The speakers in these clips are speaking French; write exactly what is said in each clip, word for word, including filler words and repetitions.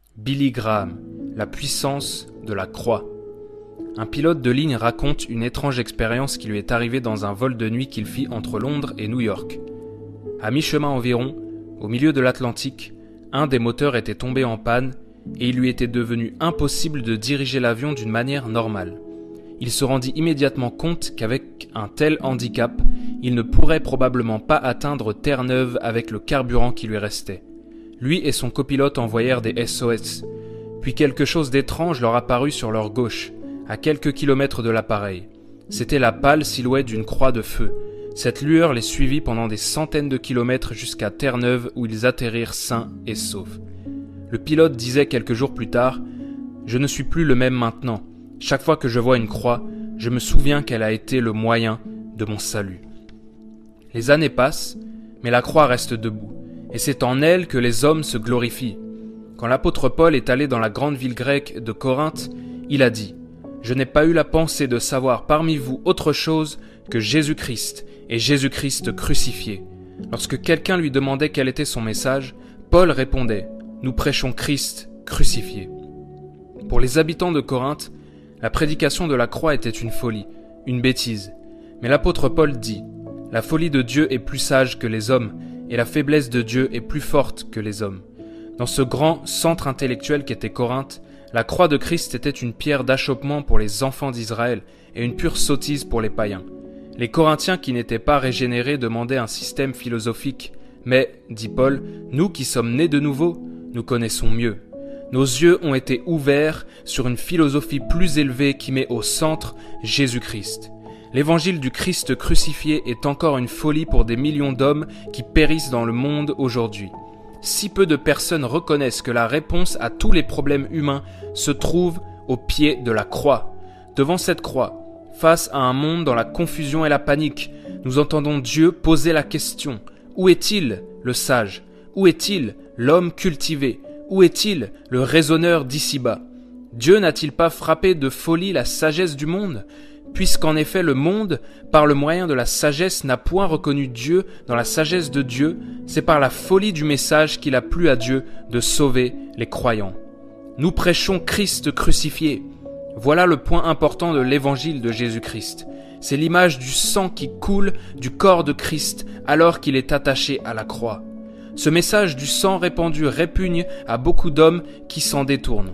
Billy Graham, la puissance de la croix. Un pilote de ligne raconte une étrange expérience qui lui est arrivée dans un vol de nuit qu'il fit entre Londres et New York. À mi-chemin environ, au milieu de l'Atlantique, un des moteurs était tombé en panne et il lui était devenu impossible de diriger l'avion d'une manière normale. Il se rendit immédiatement compte qu'avec un tel handicap, il ne pourrait probablement pas atteindre Terre-Neuve avec le carburant qui lui restait. Lui et son copilote envoyèrent des S O S. Puis quelque chose d'étrange leur apparut sur leur gauche, à quelques kilomètres de l'appareil. C'était la pâle silhouette d'une croix de feu. Cette lueur les suivit pendant des centaines de kilomètres jusqu'à Terre-Neuve où ils atterrirent sains et saufs. Le pilote disait quelques jours plus tard « Je ne suis plus le même maintenant. Chaque fois que je vois une croix, je me souviens qu'elle a été le moyen de mon salut. » Les années passent, mais la croix reste debout, et c'est en elle que les hommes se glorifient. Quand l'apôtre Paul est allé dans la grande ville grecque de Corinthe, il a dit « Je n'ai pas eu la pensée de savoir parmi vous autre chose que Jésus-Christ et Jésus-Christ crucifié. » Lorsque quelqu'un lui demandait quel était son message, Paul répondait « Nous prêchons Christ crucifié. » Pour les habitants de Corinthe, la prédication de la croix était une folie, une bêtise. Mais l'apôtre Paul dit « La folie de Dieu est plus sage que les hommes, et la faiblesse de Dieu est plus forte que les hommes. » Dans ce grand centre intellectuel qu'était Corinthe, la croix de Christ était une pierre d'achoppement pour les enfants d'Israël et une pure sottise pour les païens. Les Corinthiens qui n'étaient pas régénérés demandaient un système philosophique. Mais, dit Paul, nous qui sommes nés de nouveau, nous connaissons mieux. Nos yeux ont été ouverts sur une philosophie plus élevée qui met au centre Jésus-Christ. L'évangile du Christ crucifié est encore une folie pour des millions d'hommes qui périssent dans le monde aujourd'hui. Si peu de personnes reconnaissent que la réponse à tous les problèmes humains se trouve au pied de la croix. Devant cette croix, face à un monde dans la confusion et la panique, nous entendons Dieu poser la question « Où est-il, le sage ? Où est-il, l'homme cultivé ? Où est-il, le raisonneur d'ici-bas ? Dieu n'a-t-il pas frappé de folie la sagesse du monde ? Puisqu'en effet le monde, par le moyen de la sagesse, n'a point reconnu Dieu dans la sagesse de Dieu, c'est par la folie du message qu'il a plu à Dieu de sauver les croyants. Nous prêchons Christ crucifié. Voilà le point important de l'évangile de Jésus-Christ. C'est l'image du sang qui coule du corps de Christ alors qu'il est attaché à la croix. Ce message du sang répandu répugne à beaucoup d'hommes qui s'en détournent,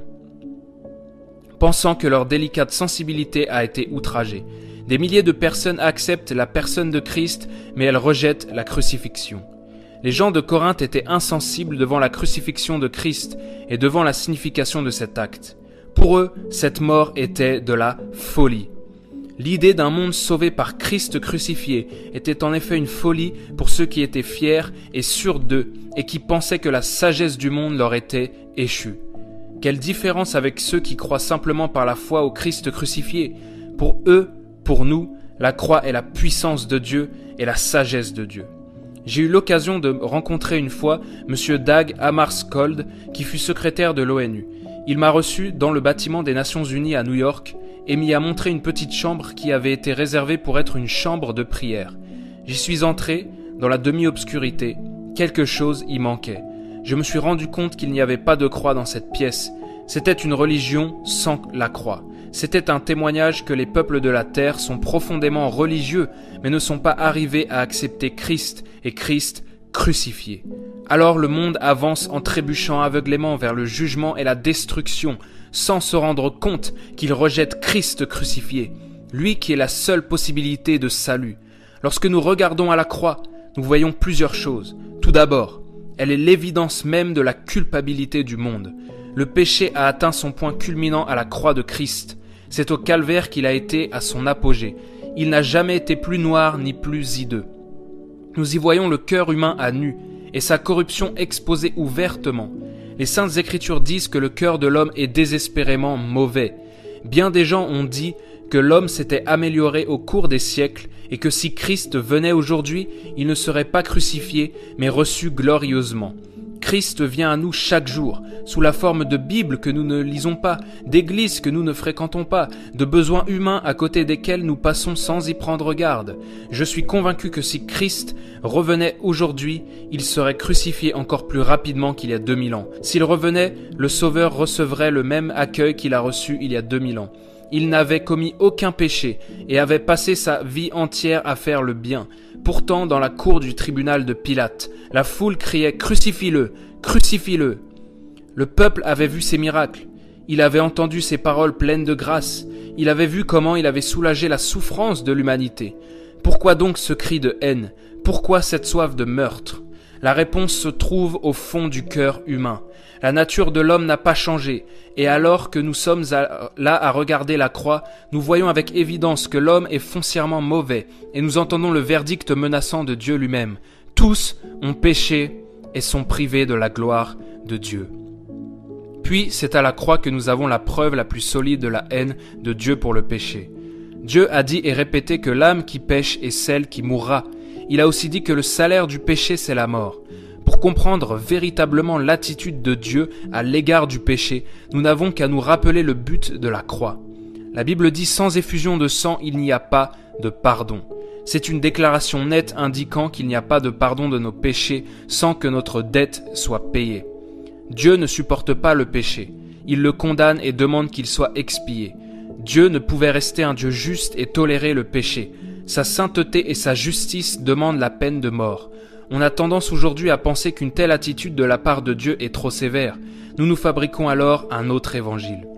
pensant que leur délicate sensibilité a été outragée. Des milliers de personnes acceptent la personne de Christ, mais elles rejettent la crucifixion. Les gens de Corinthe étaient insensibles devant la crucifixion de Christ et devant la signification de cet acte. Pour eux, cette mort était de la folie. L'idée d'un monde sauvé par Christ crucifié était en effet une folie pour ceux qui étaient fiers et sûrs d'eux et qui pensaient que la sagesse du monde leur était échue. Quelle différence avec ceux qui croient simplement par la foi au Christ crucifié. Pour eux, pour nous, la croix est la puissance de Dieu et la sagesse de Dieu. J'ai eu l'occasion de rencontrer une fois M. Dag Hammarskjöld, qui fut secrétaire de l'ONU. Il m'a reçu dans le bâtiment des Nations Unies à New York et m'y a montré une petite chambre qui avait été réservée pour être une chambre de prière. J'y suis entré, dans la demi-obscurité. Quelque chose y manquait. Je me suis rendu compte qu'il n'y avait pas de croix dans cette pièce. C'était une religion sans la croix. C'était un témoignage que les peuples de la terre sont profondément religieux, mais ne sont pas arrivés à accepter Christ et Christ crucifié. Alors le monde avance en trébuchant aveuglément vers le jugement et la destruction, sans se rendre compte qu'il rejette Christ crucifié, lui qui est la seule possibilité de salut. Lorsque nous regardons à la croix, nous voyons plusieurs choses. Tout d'abord, elle est l'évidence même de la culpabilité du monde. Le péché a atteint son point culminant à la croix de Christ. C'est au calvaire qu'il a été à son apogée. Il n'a jamais été plus noir ni plus hideux. Nous y voyons le cœur humain à nu et sa corruption exposée ouvertement. Les Saintes Écritures disent que le cœur de l'homme est désespérément mauvais. Bien des gens ont dit que l'homme s'était amélioré au cours des siècles et que si Christ venait aujourd'hui, il ne serait pas crucifié, mais reçu glorieusement. Christ vient à nous chaque jour, sous la forme de Bibles que nous ne lisons pas, d'églises que nous ne fréquentons pas, de besoins humains à côté desquels nous passons sans y prendre garde. Je suis convaincu que si Christ revenait aujourd'hui, il serait crucifié encore plus rapidement qu'il y a deux mille ans. S'il revenait, le Sauveur recevrait le même accueil qu'il a reçu il y a deux mille ans. Il n'avait commis aucun péché et avait passé sa vie entière à faire le bien. Pourtant, dans la cour du tribunal de Pilate, la foule criait « Crucifie-le! Crucifie-le » Le peuple avait vu ses miracles. Il avait entendu ses paroles pleines de grâce. Il avait vu comment il avait soulagé la souffrance de l'humanité. Pourquoi donc ce cri de haine? Pourquoi cette soif de meurtre? La réponse se trouve au fond du cœur humain. La nature de l'homme n'a pas changé, et alors que nous sommes à, là à regarder la croix, nous voyons avec évidence que l'homme est foncièrement mauvais, et nous entendons le verdict menaçant de Dieu lui-même. Tous ont péché et sont privés de la gloire de Dieu. Puis c'est à la croix que nous avons la preuve la plus solide de la haine de Dieu pour le péché. Dieu a dit et répété que l'âme qui pêche est celle qui mourra. Il a aussi dit que le salaire du péché c'est la mort. Pour comprendre véritablement l'attitude de Dieu à l'égard du péché, nous n'avons qu'à nous rappeler le but de la croix. La Bible dit « Sans effusion de sang, il n'y a pas de pardon ». C'est une déclaration nette indiquant qu'il n'y a pas de pardon de nos péchés sans que notre dette soit payée. Dieu ne supporte pas le péché. Il le condamne et demande qu'il soit expié. Dieu ne pouvait rester un Dieu juste et tolérer le péché. Sa sainteté et sa justice demandent la peine de mort. On a tendance aujourd'hui à penser qu'une telle attitude de la part de Dieu est trop sévère. Nous nous fabriquons alors un autre évangile.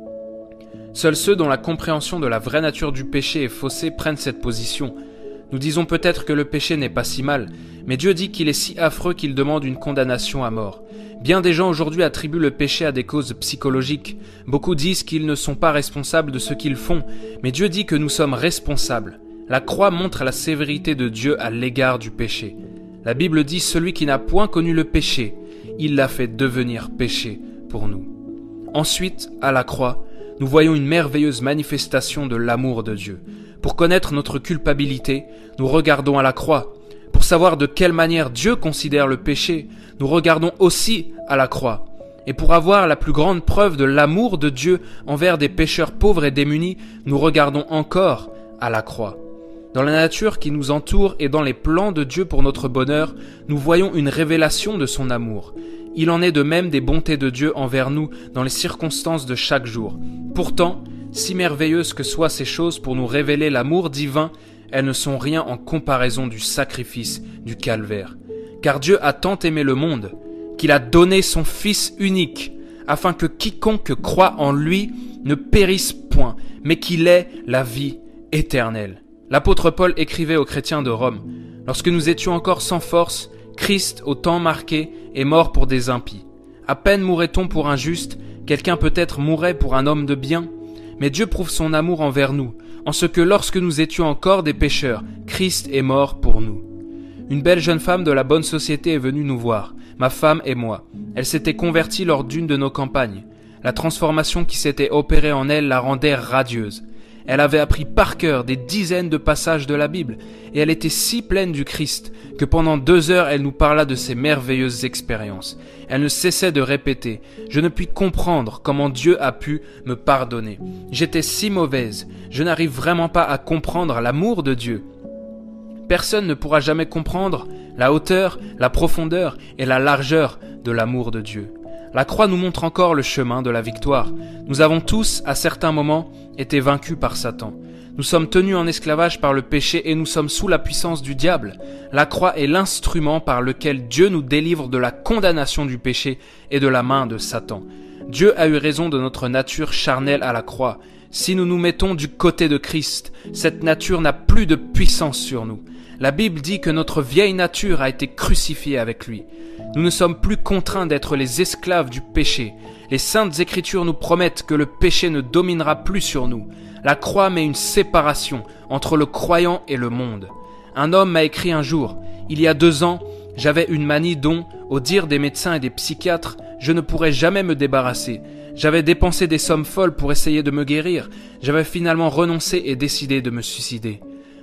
Seuls ceux dont la compréhension de la vraie nature du péché est faussée prennent cette position. Nous disons peut-être que le péché n'est pas si mal, mais Dieu dit qu'il est si affreux qu'il demande une condamnation à mort. Bien des gens aujourd'hui attribuent le péché à des causes psychologiques. Beaucoup disent qu'ils ne sont pas responsables de ce qu'ils font, mais Dieu dit que nous sommes responsables. La croix montre la sévérité de Dieu à l'égard du péché. La Bible dit « Celui qui n'a point connu le péché, il l'a fait devenir péché pour nous. » Ensuite, à la croix, nous voyons une merveilleuse manifestation de l'amour de Dieu. Pour connaître notre culpabilité, nous regardons à la croix. Pour savoir de quelle manière Dieu considère le péché, nous regardons aussi à la croix. Et pour avoir la plus grande preuve de l'amour de Dieu envers des pécheurs pauvres et démunis, nous regardons encore à la croix. Dans la nature qui nous entoure et dans les plans de Dieu pour notre bonheur, nous voyons une révélation de son amour. Il en est de même des bontés de Dieu envers nous dans les circonstances de chaque jour. Pourtant, si merveilleuses que soient ces choses pour nous révéler l'amour divin, elles ne sont rien en comparaison du sacrifice du calvaire. Car Dieu a tant aimé le monde qu'il a donné son Fils unique, afin que quiconque croit en lui ne périsse point, mais qu'il ait la vie éternelle. L'apôtre Paul écrivait aux chrétiens de Rome « Lorsque nous étions encore sans force, Christ, au temps marqué, est mort pour des impies. À peine mourrait-on pour un juste, quelqu'un peut-être mourrait pour un homme de bien. Mais Dieu prouve son amour envers nous, en ce que lorsque nous étions encore des pécheurs, Christ est mort pour nous. » Une belle jeune femme de la bonne société est venue nous voir, ma femme et moi. Elle s'était convertie lors d'une de nos campagnes. La transformation qui s'était opérée en elle la rendait radieuse. Elle avait appris par cœur des dizaines de passages de la Bible, et elle était si pleine du Christ que pendant deux heures elle nous parla de ses merveilleuses expériences. Elle ne cessait de répéter « Je ne puis comprendre comment Dieu a pu me pardonner. J'étais si mauvaise, je n'arrive vraiment pas à comprendre l'amour de Dieu. » Personne ne pourra jamais comprendre la hauteur, la profondeur et la largeur de l'amour de Dieu. La croix nous montre encore le chemin de la victoire. Nous avons tous, à certains moments, été vaincus par Satan. Nous sommes tenus en esclavage par le péché et nous sommes sous la puissance du diable. La croix est l'instrument par lequel Dieu nous délivre de la condamnation du péché et de la main de Satan. Dieu a eu raison de notre nature charnelle à la croix. Si nous nous mettons du côté de Christ, cette nature n'a plus de puissance sur nous. La Bible dit que notre vieille nature a été crucifiée avec lui. Nous ne sommes plus contraints d'être les esclaves du péché. Les saintes écritures nous promettent que le péché ne dominera plus sur nous. La croix met une séparation entre le croyant et le monde. Un homme m'a écrit un jour, il y a deux ans, j'avais une manie dont, au dire des médecins et des psychiatres, je ne pourrais jamais me débarrasser. J'avais dépensé des sommes folles pour essayer de me guérir. J'avais finalement renoncé et décidé de me suicider.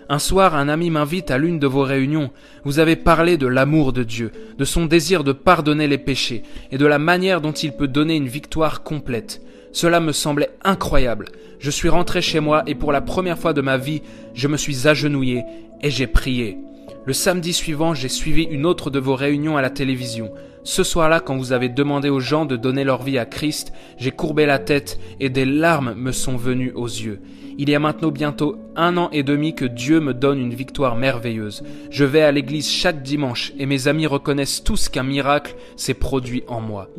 Un soir, un ami m'invite à l'une de vos réunions. Vous avez parlé de l'amour de Dieu, de son désir de pardonner les péchés et de la manière dont il peut donner une victoire complète. Cela me semblait incroyable. Je suis rentré chez moi et pour la première fois de ma vie, je me suis agenouillé et j'ai prié. Le samedi suivant, j'ai suivi une autre de vos réunions à la télévision. Ce soir-là, quand vous avez demandé aux gens de donner leur vie à Christ, j'ai courbé la tête et des larmes me sont venues aux yeux. Il y a maintenant bientôt un an et demi que Dieu me donne une victoire merveilleuse. Je vais à l'église chaque dimanche et mes amis reconnaissent tous qu'un miracle s'est produit en moi.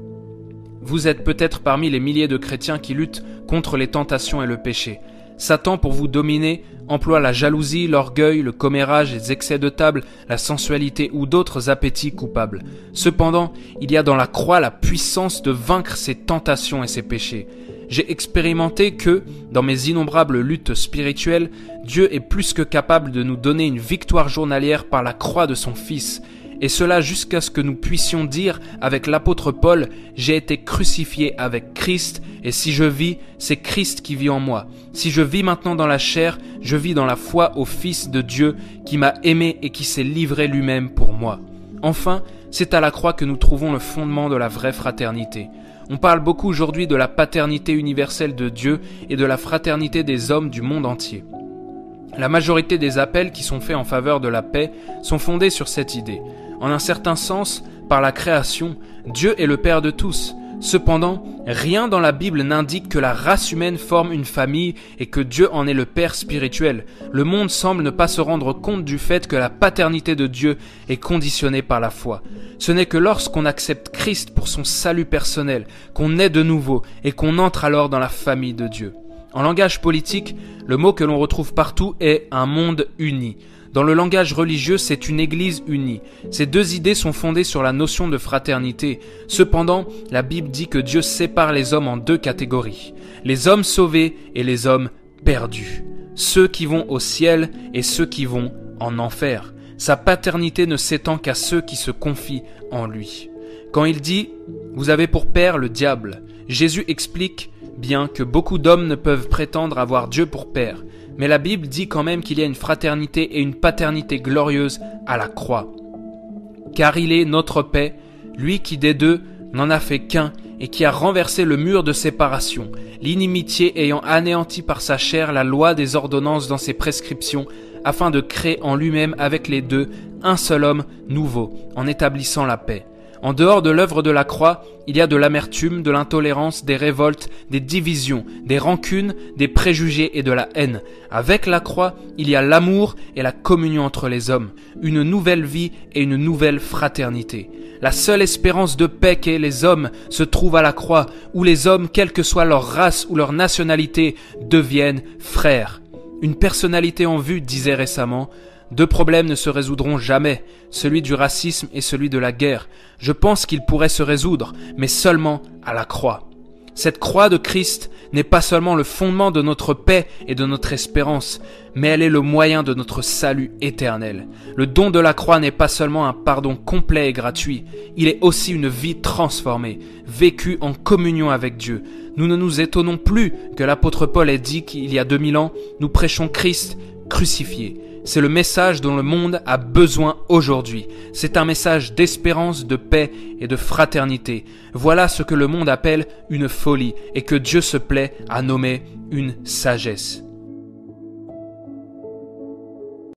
Vous êtes peut-être parmi les milliers de chrétiens qui luttent contre les tentations et le péché. Satan, pour vous dominer, emploie la jalousie, l'orgueil, le commérage, les excès de table, la sensualité ou d'autres appétits coupables. Cependant, il y a dans la croix la puissance de vaincre ces tentations et ces péchés. J'ai expérimenté que, dans mes innombrables luttes spirituelles, Dieu est plus que capable de nous donner une victoire journalière par la croix de son Fils, et cela jusqu'à ce que nous puissions dire avec l'apôtre Paul « J'ai été crucifié avec Christ, et si je vis, c'est Christ qui vit en moi. Si je vis maintenant dans la chair, je vis dans la foi au Fils de Dieu qui m'a aimé et qui s'est livré lui-même pour moi. » Enfin, c'est à la croix que nous trouvons le fondement de la vraie fraternité. On parle beaucoup aujourd'hui de la paternité universelle de Dieu et de la fraternité des hommes du monde entier. La majorité des appels qui sont faits en faveur de la paix sont fondés sur cette idée. En un certain sens, par la création, Dieu est le Père de tous. Cependant, rien dans la Bible n'indique que la race humaine forme une famille et que Dieu en est le Père spirituel. Le monde semble ne pas se rendre compte du fait que la paternité de Dieu est conditionnée par la foi. Ce n'est que lorsqu'on accepte Christ pour son salut personnel, qu'on naît de nouveau et qu'on entre alors dans la famille de Dieu. En langage politique, le mot que l'on retrouve partout est « un monde uni ». Dans le langage religieux, c'est une église unie. Ces deux idées sont fondées sur la notion de fraternité. Cependant, la Bible dit que Dieu sépare les hommes en deux catégories. Les hommes sauvés et les hommes perdus. Ceux qui vont au ciel et ceux qui vont en enfer. Sa paternité ne s'étend qu'à ceux qui se confient en lui. Quand il dit « Vous avez pour père le diable », Jésus explique bien que beaucoup d'hommes ne peuvent prétendre avoir Dieu pour père. Mais la Bible dit quand même qu'il y a une fraternité et une paternité glorieuse à la croix. Car il est notre paix, lui qui des deux n'en a fait qu'un et qui a renversé le mur de séparation, l'inimitié ayant anéanti par sa chair la loi des ordonnances dans ses prescriptions, afin de créer en lui-même avec les deux un seul homme nouveau, en établissant la paix. En dehors de l'œuvre de la croix, il y a de l'amertume, de l'intolérance, des révoltes, des divisions, des rancunes, des préjugés et de la haine. Avec la croix, il y a l'amour et la communion entre les hommes, une nouvelle vie et une nouvelle fraternité. La seule espérance de paix qu'aient les hommes se trouve à la croix, où les hommes, quelle que soit leur race ou leur nationalité, deviennent frères. Une personnalité en vue disait récemment « Deux problèmes ne se résoudront jamais, celui du racisme et celui de la guerre. Je pense qu'ils pourraient se résoudre, mais seulement à la croix. » Cette croix de Christ n'est pas seulement le fondement de notre paix et de notre espérance, mais elle est le moyen de notre salut éternel. Le don de la croix n'est pas seulement un pardon complet et gratuit, il est aussi une vie transformée, vécue en communion avec Dieu. Nous ne nous étonnons plus que l'apôtre Paul ait dit qu'il y a deux mille ans, nous prêchons Christ crucifié. C'est le message dont le monde a besoin aujourd'hui. C'est un message d'espérance, de paix et de fraternité. Voilà ce que le monde appelle une folie et que Dieu se plaît à nommer une sagesse.